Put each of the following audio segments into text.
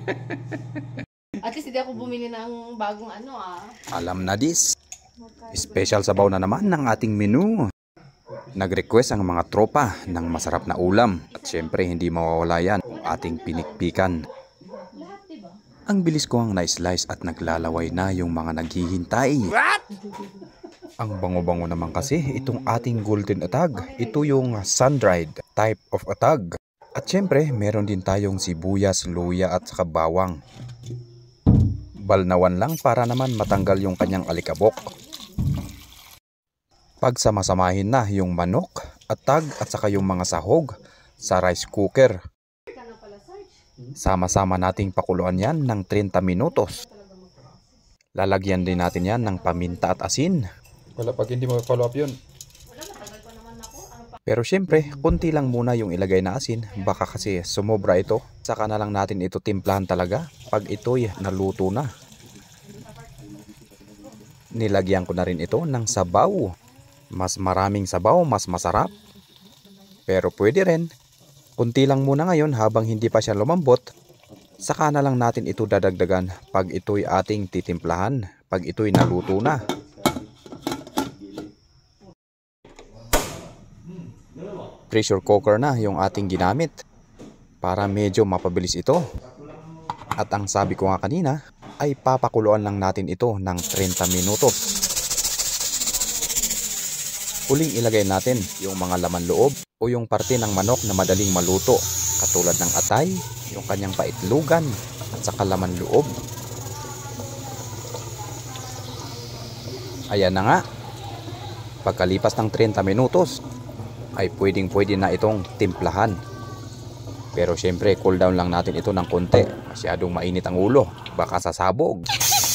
At least hindi ako bumili ng bagong ano Alam na dis. Special sabaw na naman ng ating menu. Nag-request ang mga tropa ng masarap na ulam. At syempre hindi mawawala yan ang ating pinikpikan. Ang bilis ko ang na-slice at naglalaway na yung mga naghihintay. What? Ang bango-bango naman kasi itong ating golden atag. Ito yung sun-dried type of atag. At syempre meron din tayong sibuyas, luya at saka bawang. Balnawan lang para naman matanggal yung kanyang alikabok. Pagsamasamahin na yung manok, atag at saka yung mga sahog sa rice cooker. Sama-sama nating pakuluan yan ng 30 minutos. Lalagyan din natin yan ng paminta at asin. Wala pag hindi mo follow up yun. Pero syempre, kunti lang muna yung ilagay na asin. Baka kasi sumobra ito. Saka na lang natin ito timplahan talaga pag ito'y naluto na. Nilagyan ko na rin ito ng sabaw. Mas maraming sabaw, mas masarap. Pero pwede rin. Kunti lang muna ngayon habang hindi pa siya lumambot. Saka na lang natin ito dadagdagan pag ito'y ating titimplahan. Pag ito'y naluto na. Pressure cooker na yung ating ginamit. Para medyo mapabilis ito. At ang sabi ko nga kanina ay papakuluan lang natin ito ng 30 minutos. Huling ilagay natin yung mga laman loob o yung parte ng manok na madaling maluto. Katulad ng atay, yung kanyang paitlugan at saka laman loob. Ayan na nga. Pagkalipas ng 30 minutos ay pwedeng-pwede na itong timplahan. Pero syempre cool down lang natin ito ng konti. Masyadong mainit ang ulo. Baka sasabog.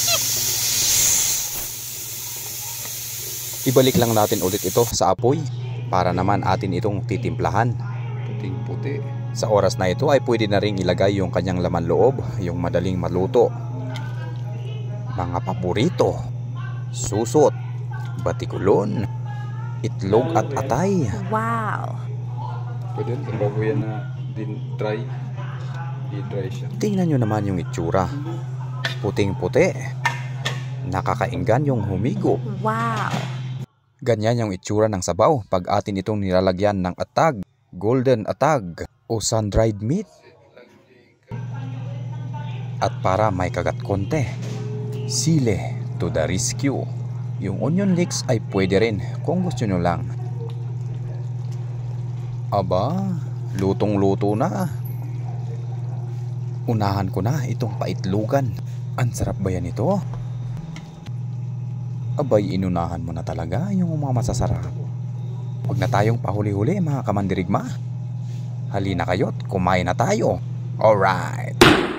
Ibalik lang natin ulit ito sa apoy para naman atin itong titimplahan. Puting-puti. Sa oras na ito ay pwede na rin ilagay yung kanyang laman loob, yung madaling maluto. Mga paborito, susot, batikulon, itlog at atay. Wow! Pwede rin bago yan na din dry. I-dry siya. Tingnan nyo naman yung itsura. Puting-puti. Nakakainggan yung humigo. Wow! Ganyan yung itsura ng sabaw pag atin itong nilalagyan ng atag, golden atag o sun-dried meat. At para may kagat konti, sile to the rescue. Yung onion leeks ay pwede rin kung gusto nyo lang. Aba, lutong-luto na. Unahan ko na itong paitlugan. Ang sarap ba yan ito? Abay, inunahan mo na talaga yung mga masasarap. Huwag na tayong pahuli-huli mga kamandirigma. Halina kayo't kumain na tayo. Alright!